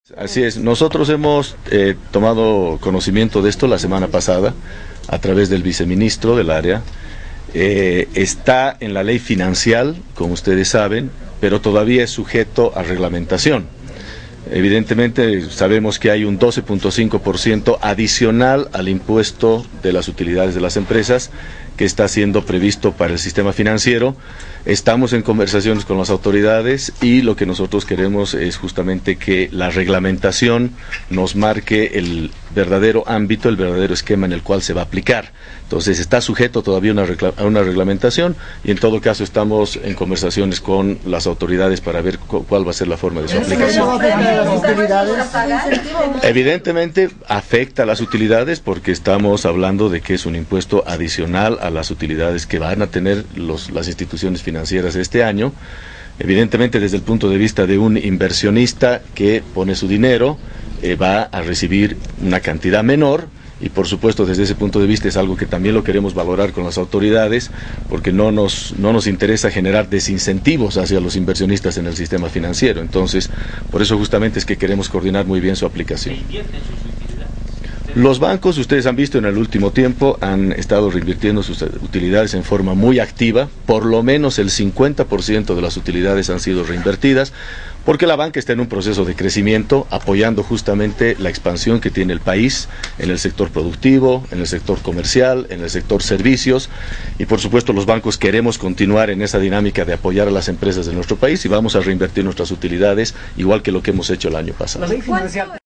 Así es, nosotros hemos tomado conocimiento de esto la semana pasada a través del viceministro del área. Está en la ley financiera, como ustedes saben, pero todavía es sujeto a reglamentación. Evidentemente sabemos que hay un 12.5% adicional al impuesto de las utilidades de las empresas que está siendo previsto para el sistema financiero. Estamos en conversaciones con las autoridades y lo que nosotros queremos es justamente que la reglamentación nos marque el verdadero ámbito, el verdadero esquema en el cual se va a aplicar. Entonces está sujeto todavía a una reglamentación y en todo caso estamos en conversaciones con las autoridades para ver cuál va a ser la forma de su aplicación. Evidentemente afecta a las utilidades porque estamos hablando de que es un impuesto adicional a las utilidades que van a tener las instituciones financieras este año. Evidentemente desde el punto de vista de un inversionista que pone su dinero, va a recibir una cantidad menor. Y por supuesto desde ese punto de vista es algo que también lo queremos valorar con las autoridades porque no nos interesa generar desincentivos hacia los inversionistas en el sistema financiero. Entonces, por eso justamente es que queremos coordinar muy bien su aplicación. Los bancos, ustedes han visto en el último tiempo, han estado reinvirtiendo sus utilidades en forma muy activa. Por lo menos el 50% de las utilidades han sido reinvertidas, porque la banca está en un proceso de crecimiento, apoyando justamente la expansión que tiene el país en el sector productivo, en el sector comercial, en el sector servicios, y por supuesto los bancos queremos continuar en esa dinámica de apoyar a las empresas de nuestro país y vamos a reinvertir nuestras utilidades, igual que lo que hemos hecho el año pasado.